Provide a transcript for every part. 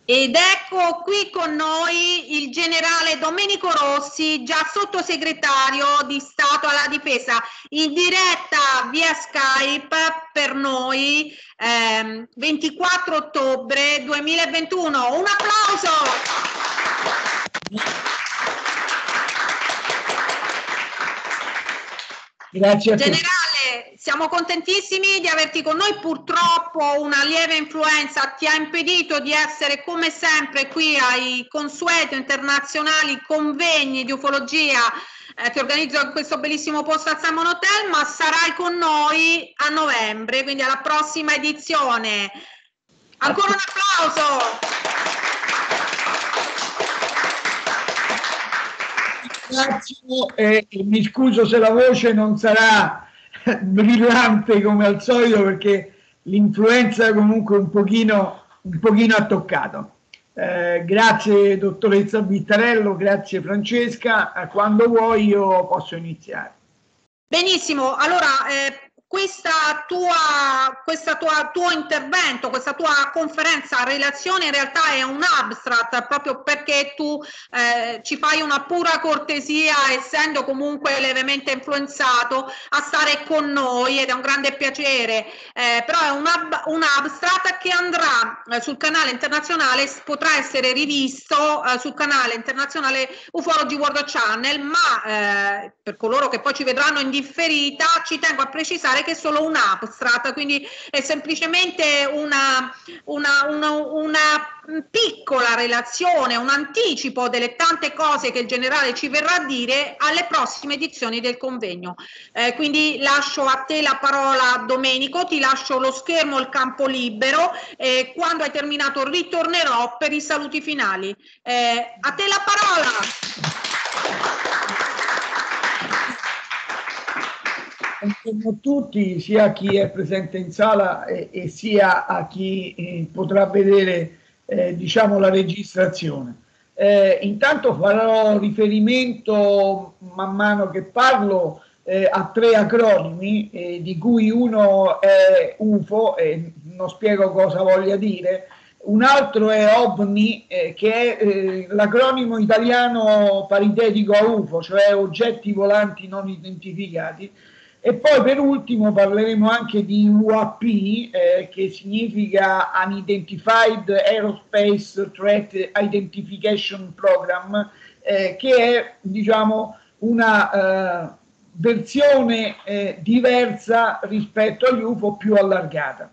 Ed ecco qui con noi il generale Domenico Rossi, già sottosegretario di Stato alla Difesa, in diretta via Skype per noi, 24 ottobre 2021. Un applauso! Grazie a tutti. Generale, siamo contentissimi di averti con noi. Purtroppo una lieve influenza ti ha impedito di essere come sempre qui ai consueti internazionali convegni di ufologia che organizzo in questo bellissimo posto al Salmon Hotel, ma sarai con noi a novembre, quindi alla prossima edizione. Ancora un applauso! Grazie, mi scuso se la voce non sarà brillante come al solito perché l'influenza comunque un pochino ha toccato. Grazie dottoressa Vittarello, grazie Francesca, quando vuoi io posso iniziare. Benissimo, allora questo tuo intervento, questa tua conferenza relazione in realtà è un abstract proprio perché tu ci fai una pura cortesia, essendo comunque levemente influenzato, a stare con noi ed è un grande piacere, però è un abstract che andrà sul canale internazionale, potrà essere rivisto sul canale internazionale Ufology World Channel, ma per coloro che poi ci vedranno in differita ci tengo a precisare che è solo un abstract, quindi è semplicemente una piccola relazione, un anticipo delle tante cose che il generale ci verrà a dire alle prossime edizioni del convegno. Quindi lascio a te la parola, Domenico, ti lascio lo schermo, il campo libero, e quando hai terminato ritornerò per i saluti finali. A te la parola! Buongiorno a tutti, sia a chi è presente in sala e sia a chi potrà vedere diciamo la registrazione. Intanto farò riferimento man mano che parlo a 3 acronimi, di cui uno è UFO, e non spiego cosa voglia dire, un altro è OVNI, che è l'acronimo italiano paritetico a UFO, cioè oggetti volanti non identificati. E poi per ultimo parleremo anche di UAP, che significa Unidentified Aerospace Threat Identification Program, che è diciamo una versione diversa rispetto agli UFO, più allargata.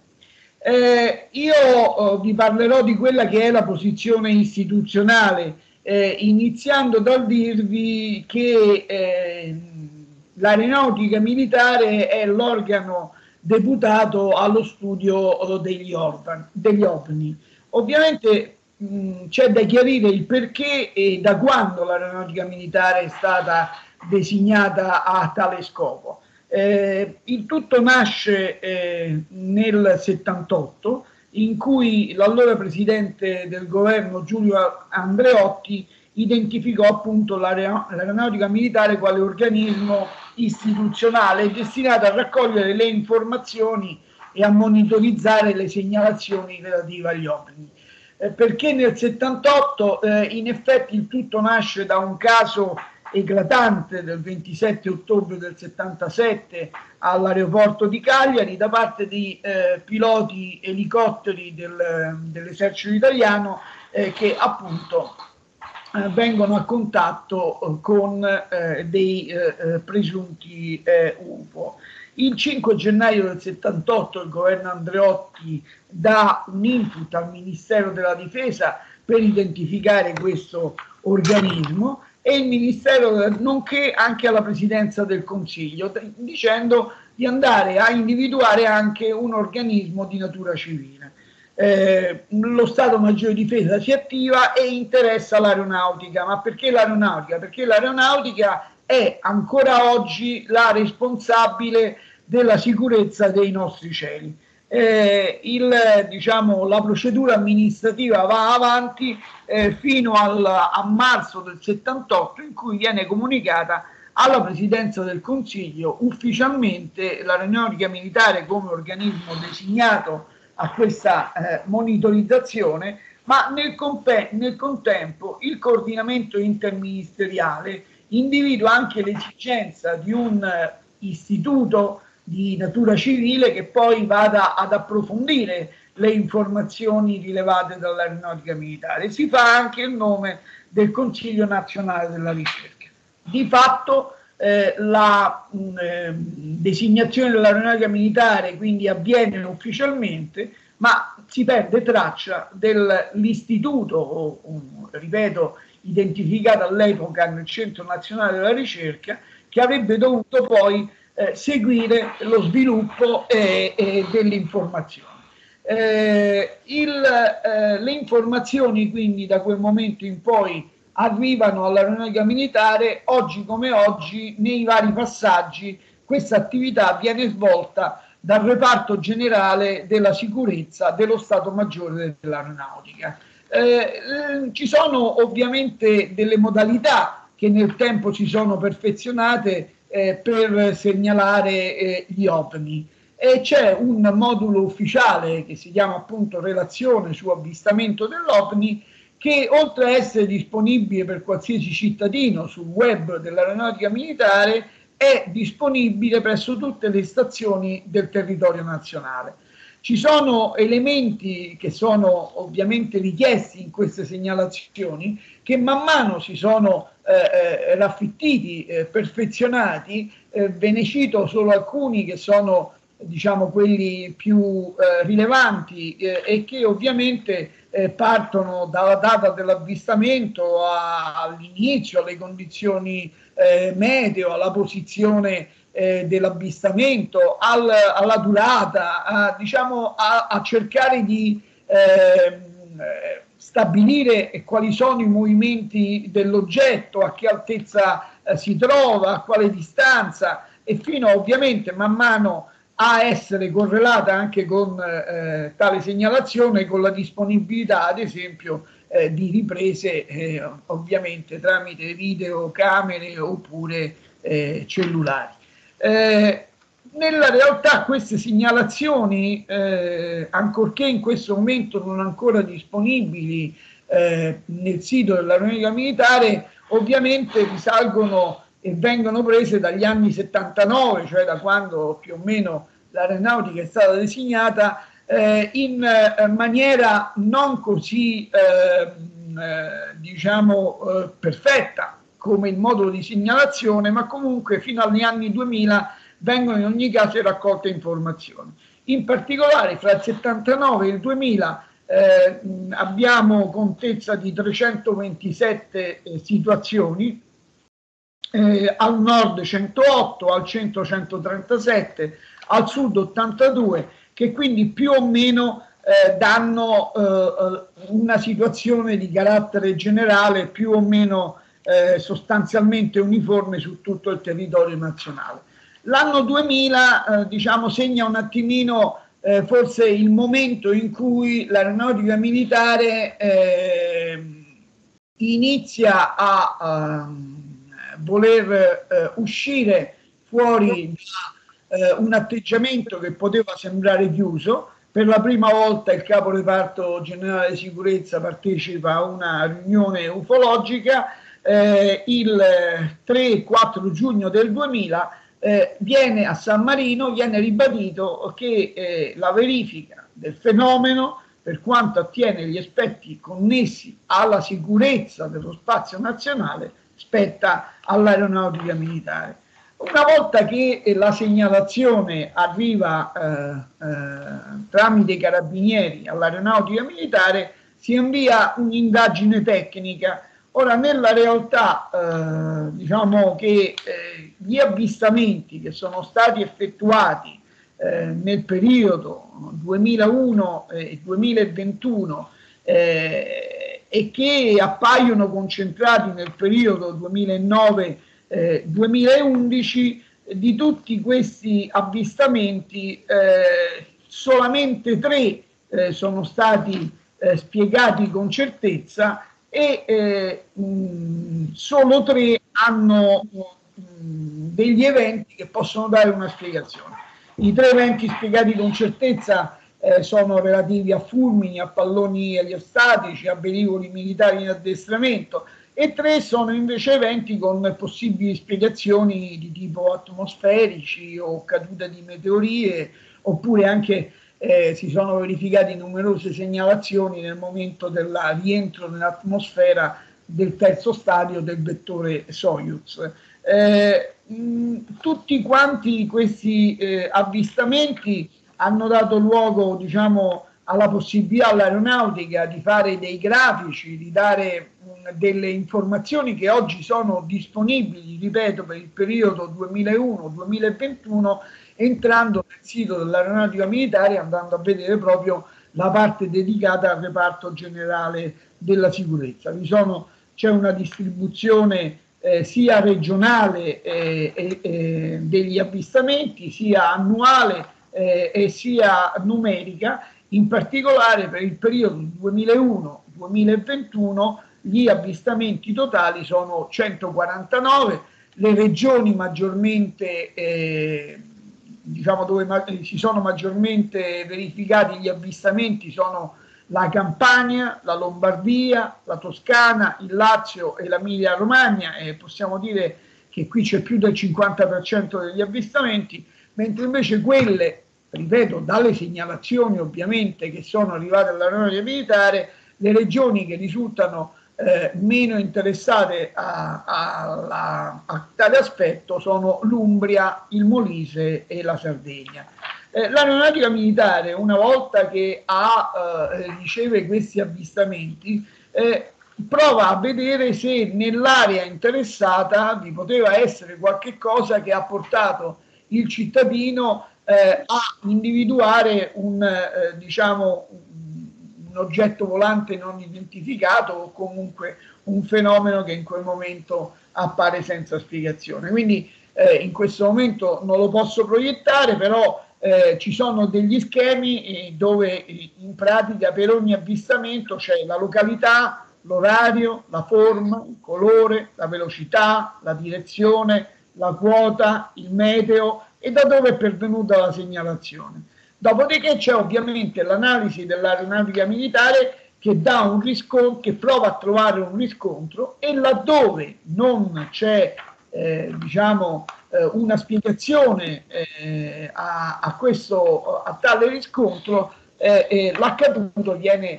Io vi parlerò di quella che è la posizione istituzionale, iniziando dal dirvi che l'aeronautica militare è l'organo deputato allo studio degli OVNI. Ovviamente c'è da chiarire il perché e da quando l'aeronautica militare è stata designata a tale scopo. Il tutto nasce nel 78, in cui l'allora presidente del governo Giulio Andreotti identificò appunto l'aeronautica militare quale organismo istituzionale destinato a raccogliere le informazioni e a monitorizzare le segnalazioni relative agli OVNI. Perché nel 78 in effetti il tutto nasce da un caso eclatante del 27 ottobre del 77 all'aeroporto di Cagliari da parte di piloti elicotteri dell'esercito italiano che appunto vengono a contatto con dei presunti UFO. Il 5 gennaio del 78 il governo Andreotti dà un input al Ministero della Difesa per identificare questo organismo e il Ministero, nonché anche alla Presidenza del Consiglio, dicendo di andare a individuare anche un organismo di natura civile. Lo Stato Maggiore di Difesa si attiva e interessa l'aeronautica. Ma perché l'aeronautica? Perché l'aeronautica è ancora oggi la responsabile della sicurezza dei nostri cieli. La procedura amministrativa va avanti fino a marzo del 78, in cui viene comunicata alla Presidenza del Consiglio ufficialmente l'aeronautica militare come organismo designato a questa monitorizzazione, ma nel contempo il coordinamento interministeriale individua anche l'esigenza di un istituto di natura civile che poi vada ad approfondire le informazioni rilevate dall'aeronautica militare. Si fa anche il nome del Consiglio Nazionale della Ricerca. Di fatto la designazione dell'aeronautica militare quindi avviene ufficialmente, ma si perde traccia dell'istituto, ripeto, identificato all'epoca nel Centro Nazionale della Ricerca, che avrebbe dovuto poi seguire lo sviluppo dell'informazione. Le informazioni quindi da quel momento in poi arrivano all'aeronautica militare. Oggi come oggi, nei vari passaggi, questa attività viene svolta dal reparto generale della sicurezza dello Stato Maggiore dell'Aeronautica. Ci sono ovviamente delle modalità che nel tempo si sono perfezionate per segnalare gli OVNI. E c'è un modulo ufficiale che si chiama appunto Relazione su avvistamento dell'OVNI, che oltre a essere disponibile per qualsiasi cittadino sul web dell'aeronautica militare, è disponibile presso tutte le stazioni del territorio nazionale. Ci sono elementi che sono ovviamente richiesti in queste segnalazioni, che man mano si sono raffittiti, perfezionati. Ve ne cito solo alcuni che sono, diciamo, quelli più rilevanti e che ovviamente partono dalla data dell'avvistamento all'inizio, alle condizioni meteo, alla posizione dell'avvistamento, alla durata, diciamo a cercare di stabilire quali sono i movimenti dell'oggetto, a che altezza si trova, a quale distanza, e fino ovviamente man mano a essere correlata anche con tale segnalazione con la disponibilità, ad esempio, di riprese ovviamente tramite videocamere oppure cellulari. Nella realtà queste segnalazioni, ancorché in questo momento non ancora disponibili nel sito dell'aeronautica militare, ovviamente risalgono e vengono prese dagli anni 79, cioè da quando più o meno l'aeronautica è stata designata, in maniera non così diciamo perfetta come il modulo di segnalazione, ma comunque fino agli anni 2000 vengono in ogni caso raccolte informazioni. In particolare fra il 79 e il 2000 abbiamo contezza di 327 situazioni, al nord 108, al centro 137, al sud 82, che quindi più o meno danno una situazione di carattere generale più o meno sostanzialmente uniforme su tutto il territorio nazionale. L'anno 2000 diciamo segna un attimino forse il momento in cui l'aeronautica militare inizia a voler uscire fuori da un atteggiamento che poteva sembrare chiuso. Per la prima volta il capo reparto generale di sicurezza partecipa a una riunione ufologica. Il 3-4 giugno del 2000 viene a San Marino, viene ribadito che la verifica del fenomeno per quanto attiene gli aspetti connessi alla sicurezza dello spazio nazionale spetta all'aeronautica militare. Una volta che la segnalazione arriva tramite i carabinieri all'aeronautica militare, si invia un'indagine tecnica. Ora, nella realtà diciamo che gli avvistamenti che sono stati effettuati nel periodo 2001 e 2021 e che appaiono concentrati nel periodo 2009-2011, di tutti questi avvistamenti solamente 3 sono stati spiegati con certezza e solo 3 hanno degli eventi che possono dare una spiegazione. I 3 eventi spiegati con certezza sono relativi a fulmini, a palloni eliostatici, a velivoli militari in addestramento, e 3 sono invece eventi con possibili spiegazioni di tipo atmosferici o cadute di meteorie, oppure anche si sono verificate numerose segnalazioni nel momento del rientro nell'atmosfera del terzo stadio del vettore Soyuz. Tutti quanti questi avvistamenti hanno dato luogo, diciamo, alla possibilità all'aeronautica di fare dei grafici, di dare delle informazioni che oggi sono disponibili, ripeto, per il periodo 2001-2021, entrando nel sito dell'aeronautica militare, andando a vedere proprio la parte dedicata al reparto generale della sicurezza. C'è una distribuzione sia regionale degli avvistamenti, sia annuale e sia numerica. In particolare per il periodo 2001-2021 gli avvistamenti totali sono 149, le regioni maggiormente diciamo dove si sono maggiormente verificati gli avvistamenti sono la Campania, la Lombardia, la Toscana, il Lazio e l'Emilia Romagna, e possiamo dire che qui c'è più del 50% degli avvistamenti, mentre invece quelle, ripeto, dalle segnalazioni ovviamente che sono arrivate all'aeronautica militare, le regioni che risultano meno interessate a tale aspetto sono l'Umbria, il Molise e la Sardegna. L'aeronautica militare, una volta che riceve questi avvistamenti, prova a vedere se nell'area interessata vi poteva essere qualche cosa che ha portato il cittadino a individuare diciamo, un oggetto volante non identificato o comunque un fenomeno che in quel momento appare senza spiegazione. Quindi in questo momento non lo posso proiettare, però ci sono degli schemi dove in pratica per ogni avvistamento c'è la località, l'orario, la forma, il colore, la velocità, la direzione, la quota, il meteo e da dove è pervenuta la segnalazione. Dopodiché c'è ovviamente l'analisi dell'aeronautica militare che dà un riscontro, che prova a trovare un riscontro, e laddove non c'è diciamo una spiegazione a tale riscontro, l'accaduto viene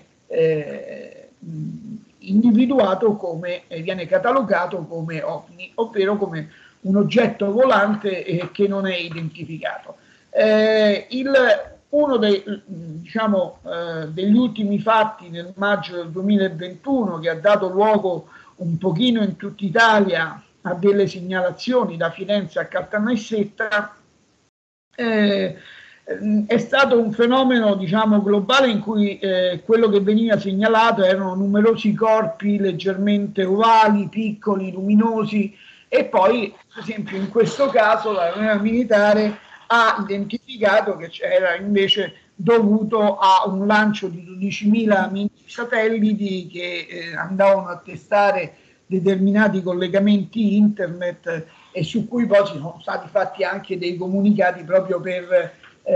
individuato come, viene catalogato come OVNI, ovvero come un oggetto volante che non è identificato. Uno degli ultimi fatti nel maggio del 2021 che ha dato luogo un pochino in tutta Italia a delle segnalazioni da Firenze a Caltanissetta è stato un fenomeno, diciamo, globale in cui quello che veniva segnalato erano numerosi corpi leggermente ovali, piccoli, luminosi, e poi per esempio in questo caso l'aeronautica militare ha identificato che era invece dovuto a un lancio di 12.000 mini satelliti che andavano a testare determinati collegamenti internet e su cui poi ci sono stati fatti anche dei comunicati proprio per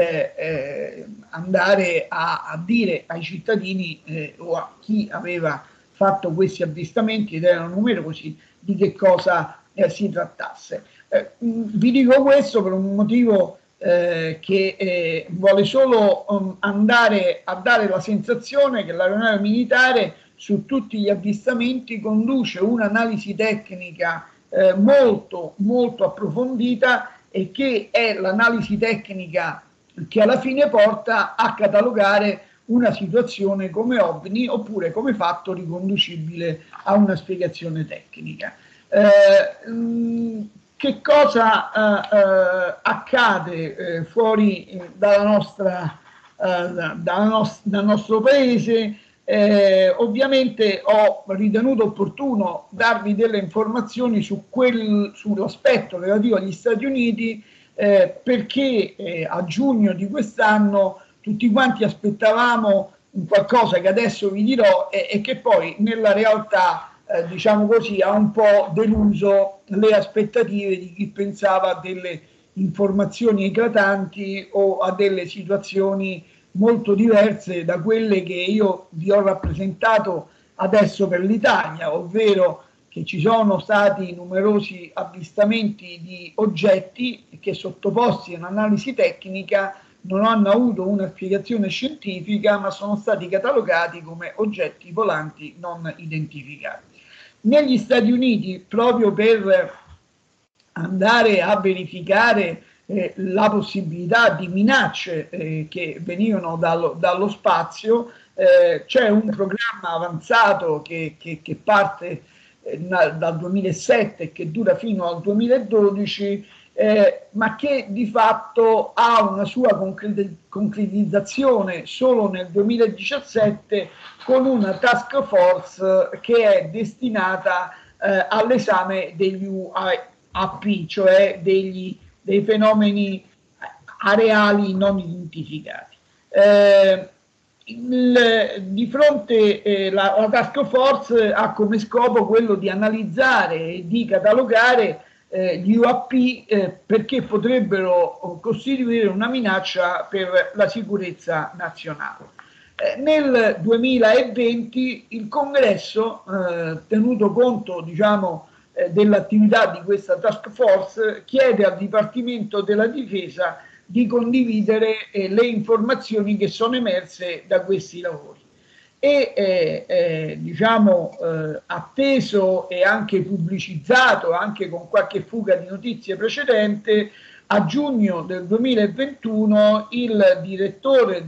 andare a dire ai cittadini o a chi aveva fatto questi avvistamenti, ed erano numerosi, di che cosa si trattasse. Vi dico questo per un motivo che vuole solo andare a dare la sensazione che l'aeronautica militare su tutti gli avvistamenti conduce un'analisi tecnica molto molto approfondita, e che è l'analisi tecnica che alla fine porta a catalogare una situazione come OVNI oppure come fatto riconducibile a una spiegazione tecnica. Che cosa accade fuori dal nostro paese? Ovviamente ho ritenuto opportuno darvi delle informazioni sull'aspetto relativo agli Stati Uniti, perché a giugno di quest'anno tutti quanti aspettavamo un qualcosa che adesso vi dirò e che poi nella realtà diciamo così ha un po' deluso le aspettative di chi pensava a delle informazioni eclatanti o a delle situazioni molto diverse da quelle che io vi ho rappresentato adesso per l'Italia, ovvero che ci sono stati numerosi avvistamenti di oggetti che, sottoposti a un'analisi tecnica, non hanno avuto una spiegazione scientifica, ma sono stati catalogati come oggetti volanti non identificati. Negli Stati Uniti, proprio per andare a verificare la possibilità di minacce che venivano dallo spazio, c'è un programma avanzato che parte dal 2007 e che dura fino al 2012, ma che di fatto ha una sua concretizzazione solo nel 2017 con una task force che è destinata all'esame degli UAP, cioè dei fenomeni areali non identificati. Di fronte la task force ha come scopo quello di analizzare e di catalogare gli UAP perché potrebbero costituire una minaccia per la sicurezza nazionale. Nel 2020 il Congresso, tenuto conto, diciamo, dell'attività di questa task force, chiede al Dipartimento della Difesa di condividere le informazioni che sono emerse da questi lavori. E diciamo, atteso e anche pubblicizzato, anche con qualche fuga di notizie precedente, a giugno del 2021 il direttore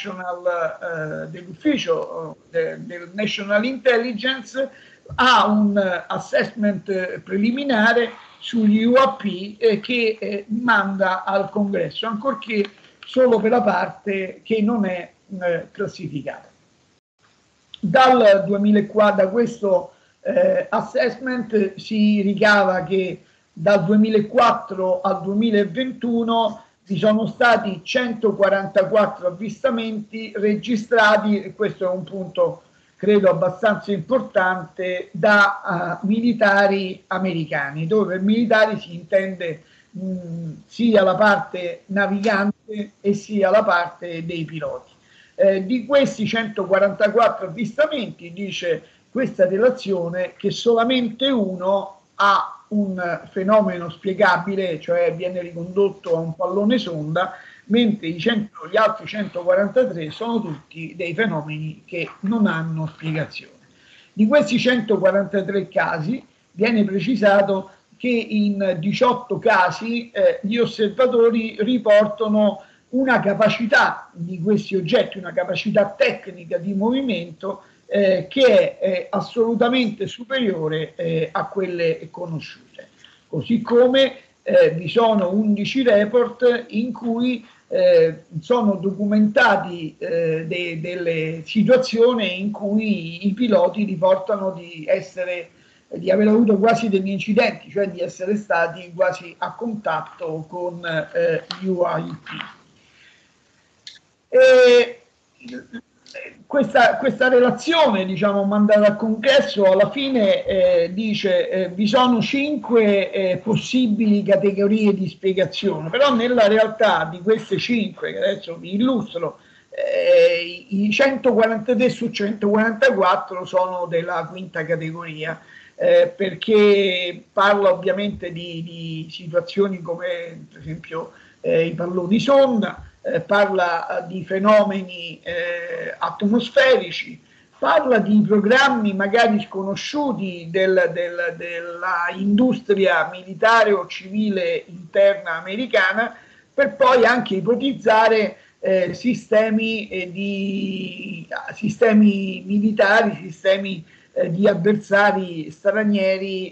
dell'ufficio del National Intelligence ha un assessment preliminare sugli UAP che manda al Congresso, ancorché solo per la parte che non è classificata. Dal 2004, da questo assessment si ricava che dal 2004 al 2021 vi sono stati 144 avvistamenti registrati, e questo è un punto credo abbastanza importante, da militari americani, dove per militari si intende sia la parte navigante e sia la parte dei piloti. Di questi 144 avvistamenti, dice questa relazione, che solamente uno ha un fenomeno spiegabile, cioè viene ricondotto a un pallone sonda, mentre gli altri 143 sono tutti dei fenomeni che non hanno spiegazione. Di questi 143 casi viene precisato che in 18 casi gli osservatori riportano una capacità di questi oggetti, una capacità tecnica di movimento che è assolutamente superiore a quelle conosciute. Così come vi sono 11 report in cui sono documentati delle situazioni in cui i piloti riportano di aver avuto quasi degli incidenti, cioè di essere stati quasi a contatto con gli UAP. Questa relazione, diciamo, mandata al Congresso, alla fine dice vi sono 5 possibili categorie di spiegazione, però nella realtà di queste 5, che adesso vi illustro, i 143 su 144 sono della quinta categoria, perché parla ovviamente di situazioni come per esempio i palloni sonda, parla di fenomeni atmosferici, parla di programmi magari sconosciuti della industria militare o civile interna americana, per poi anche ipotizzare sistemi militari, sistemi di avversari stranieri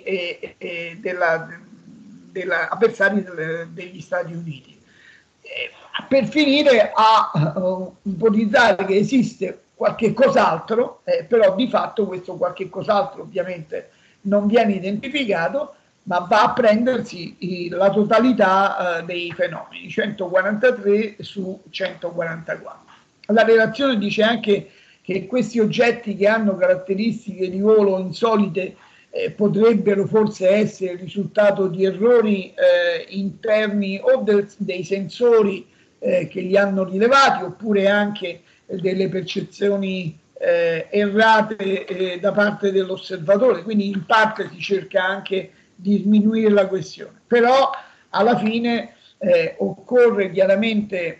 avversari degli Stati Uniti. Per finire a ipotizzare che esiste qualche cos'altro, però di fatto questo qualche cos'altro ovviamente non viene identificato, ma va a prendersi la totalità dei fenomeni, 143 su 144. La relazione dice anche che questi oggetti che hanno caratteristiche di volo insolite potrebbero forse essere il risultato di errori interni o dei sensori che li hanno rilevati, oppure anche delle percezioni errate da parte dell'osservatore, quindi in parte si cerca anche di sminuire la questione, però alla fine occorre chiaramente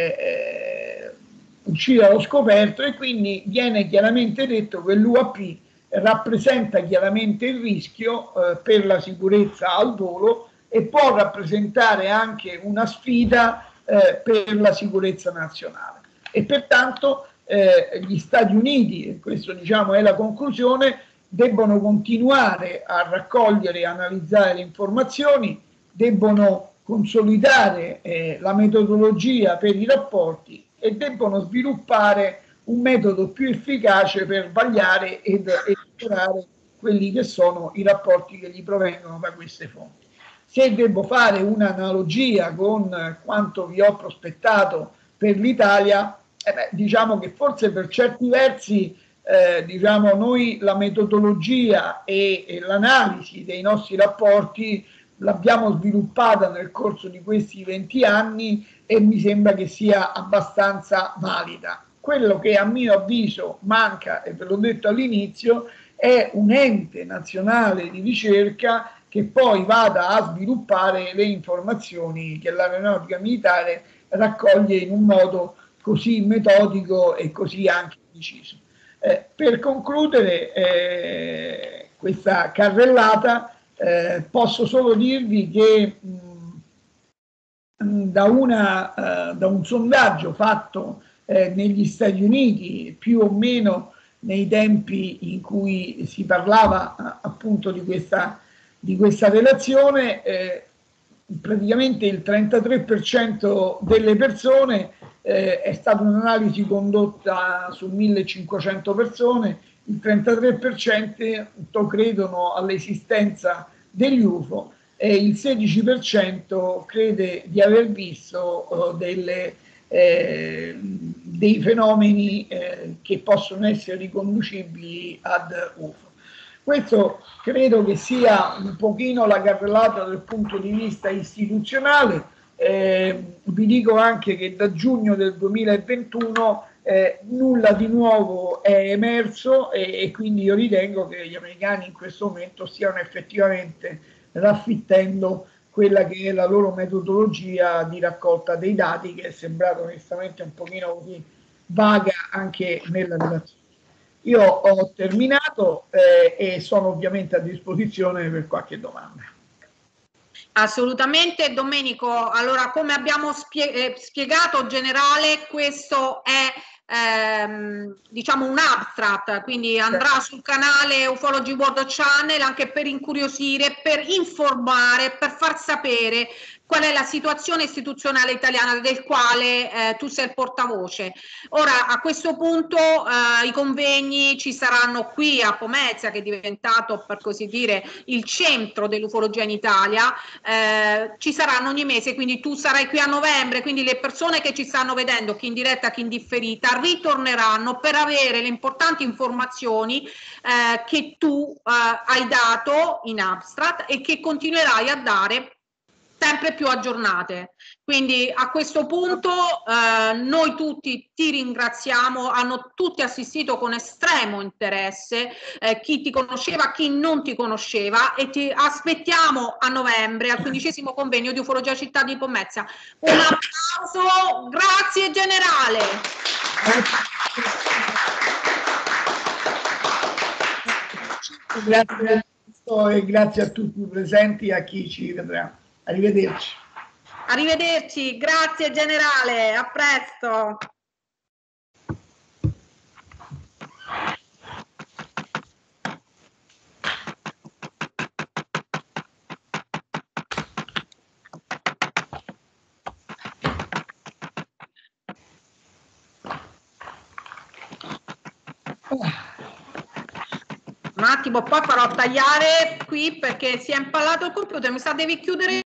uscire allo scoperto, e quindi viene chiaramente detto che l'UAP rappresenta chiaramente il rischio per la sicurezza al volo e può rappresentare anche una sfida per la sicurezza nazionale, e pertanto gli Stati Uniti, e questo diciamo è la conclusione, debbono continuare a raccogliere e analizzare le informazioni, debbono consolidare la metodologia per i rapporti e debbono sviluppare un metodo più efficace per vagliare ed elaborare quelli che sono i rapporti che gli provengono da queste fonti. Se devo fare un'analogia con quanto vi ho prospettato per l'Italia, diciamo che forse per certi versi diciamo noi la metodologia e l'analisi dei nostri rapporti l'abbiamo sviluppata nel corso di questi 20 anni e mi sembra che sia abbastanza valida. Quello che a mio avviso manca, e ve l'ho detto all'inizio, è un ente nazionale di ricerca che poi vada a sviluppare le informazioni che l'aeronautica militare raccoglie in un modo così metodico e così anche preciso. Per concludere questa carrellata, posso solo dirvi che da un sondaggio fatto negli Stati Uniti, più o meno nei tempi in cui si parlava appunto di questa relazione, praticamente il 33% delle persone, è stata un'analisi condotta su 1500 persone, il 33% credono all'esistenza degli UFO e il 16% crede di aver visto dei fenomeni che possono essere riconducibili ad UFO. Questo credo che sia un pochino la carrellata dal punto di vista istituzionale. Vi dico anche che da giugno del 2021 nulla di nuovo è emerso e quindi io ritengo che gli americani in questo momento stiano effettivamente raffittendo quella che è la loro metodologia di raccolta dei dati, che è sembrata onestamente un pochino così vaga anche nella relazione. Io ho terminato e sono ovviamente a disposizione per qualche domanda. Assolutamente, Domenico. Allora, come abbiamo spiegato generale, questo è diciamo un abstract, quindi andrà sul canale Ufology World Channel anche per incuriosire, per informare, per far sapere qual è la situazione istituzionale italiana del quale tu sei il portavoce. Ora, a questo punto i convegni ci saranno qui a Pomezia, che è diventato, per così dire, il centro dell'ufologia in Italia, ci saranno ogni mese, quindi tu sarai qui a novembre, quindi le persone che ci stanno vedendo, chi in diretta, chi in differita, ritorneranno per avere le importanti informazioni che tu hai dato in abstract e che continuerai a dare sempre più aggiornate. Quindi a questo punto noi tutti ti ringraziamo, hanno tutti assistito con estremo interesse, chi ti conosceva, chi non ti conosceva, e ti aspettiamo a novembre al 15° convegno di Ufologia Città di Pomezia. Un applauso, grazie generale. Grazie e grazie a tutti i presenti e a chi ci vedrà. Arrivederci. Arrivederci, grazie generale, a presto. Un attimo, poi farò tagliare qui perché si è impallato il computer, mi sa devi chiudere